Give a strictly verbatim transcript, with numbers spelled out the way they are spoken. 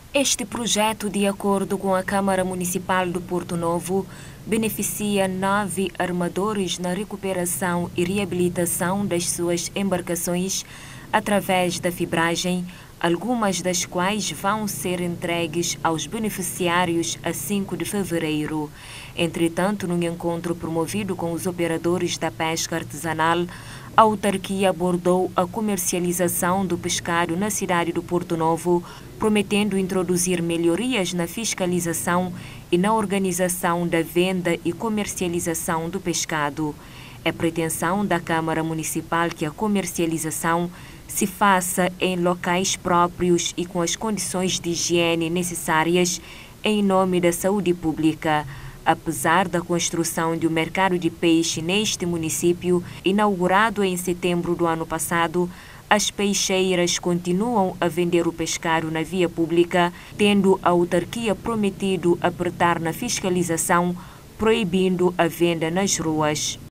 Este projeto, de acordo com a Câmara Municipal do Porto Novo, beneficia nove armadores na recuperação e reabilitação das suas embarcações através da fibragem, algumas das quais vão ser entregues aos beneficiários a cinco de fevereiro. Entretanto, num encontro promovido com os operadores da pesca artesanal, a autarquia abordou a comercialização do pescado na cidade do Porto Novo, prometendo introduzir melhorias na fiscalização e na organização da venda e comercialização do pescado. É pretensão da Câmara Municipal que a comercialização se faça em locais próprios e com as condições de higiene necessárias em nome da saúde pública. Apesar da construção de um mercado de peixe neste município, inaugurado em setembro do ano passado, as peixeiras continuam a vender o pescado na via pública, tendo a autarquia prometido apertar na fiscalização, proibindo a venda nas ruas.